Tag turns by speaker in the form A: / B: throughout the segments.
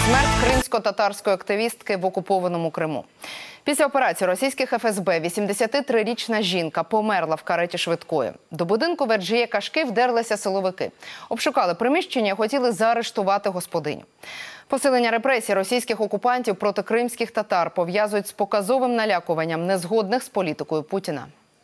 A: Смерть кримсько-татарської активістки в окупованому Криму. Після операції російських ФСБ 83-річна жінка померла в кареті швидкої. До будинку Веджія Кашки вдерлися силовики. Обшукали приміщення і хотіли заарештувати господиню. Посилення репресій російських окупантів проти кримських татар пов'язують з показовим налякуванням незгодних з політикою Путіна.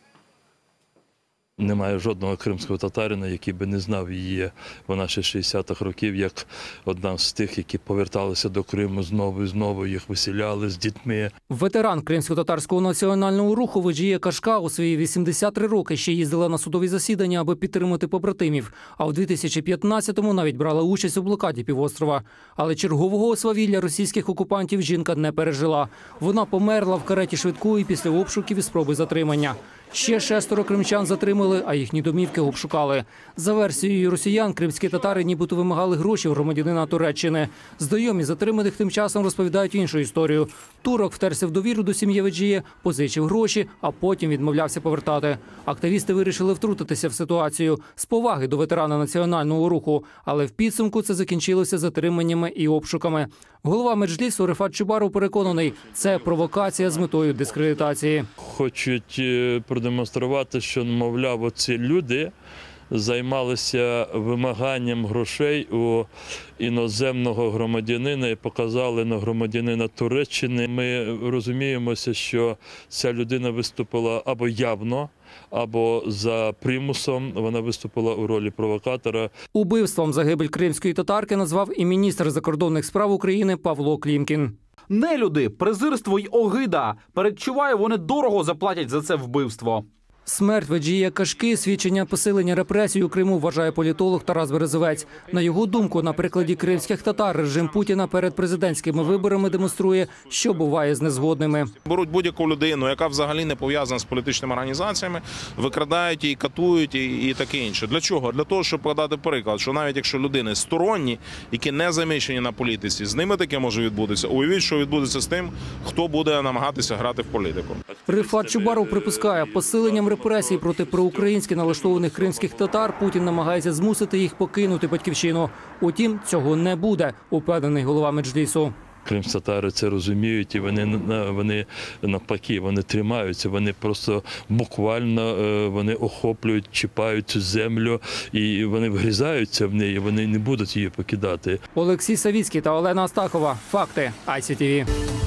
B: Немає жодного кримського татарина, який би не знав її. Вона ще 60-х років, як одна з тих, які поверталися до Криму знову і знову, їх виселяли з дітьми.
C: Ветеран Кримсько-татарського національного руху Веджія Кашка у свої 83 роки ще їздила на судові засідання, аби підтримати побратимів. А в 2015-му навіть брала участь у блокаді півострова. Але чергового свавілля російських окупантів жінка не пережила. Вона померла в кареті швидкої після обшуків і спроби затримання. Ще 6 кримчан затримали, а їхні домівки обшукали. За версією росіян, кримські татари нібито вимагали гроші в громадянина Туреччини. Знайомі затриманих тим часом розповідають іншу історію. Турок втерся в довіру до сім'ї Веджія, позичив гроші, а потім відмовлявся повертати. Активісти вирішили втрутитися в ситуацію з поваги до ветерана національного руху. Але в підсумку це закінчилося затриманнями і обшуками. Голова Меджлісу Рефат Чубаров переконаний, це провокація з метою дискредитації.
B: Хочуть продемонструвати, що, мовляв, оці люди займалися вимаганням грошей у іноземного громадянина і показали на громадянина Туреччини. Ми розуміємося, що ця людина виступила або явно, або за примусом. Вона виступила у ролі провокатора.
C: Убивством загибель кримської татарки назвав і міністр закордонних справ України Павло Клімкін.
D: Нелюди, презирство й огида. Передчуваю, вони дорого заплатять за це вбивство.
C: Смерть Веджія Кашки – свідчення посилення репресій у Криму, вважає політолог Тарас Березовець. На його думку, на прикладі кримських татар режим Путіна перед президентськими виборами демонструє, що буває з незгодними.
E: Беруть будь-яку людину, яка взагалі не пов'язана з політичними організаціями, викрадають її, катують і таке інше. Для чого? Для того, щоб подати приклад, що навіть якщо людини сторонні, які не замішані на політиці, з ними таке може відбутися. Уявіть, що відбудеться з тим, хто буде намагатися грати в політику.
C: Рефат Чубаров припускає, посиленням репресій проти проукраїнськи налаштованих кримських татар Путін намагається змусити їх покинути батьківщину. Утім, цього не буде, упевнений голова Меджлісу.
B: Кримські-татари це розуміють, і вони навпаки, вони тримаються, вони просто буквально вони охоплюють, чіпають цю землю, і вони вгризаються в неї, вони не будуть її покидати.
C: Олексій Савіцький та Олена Астахова. Факти ICTV.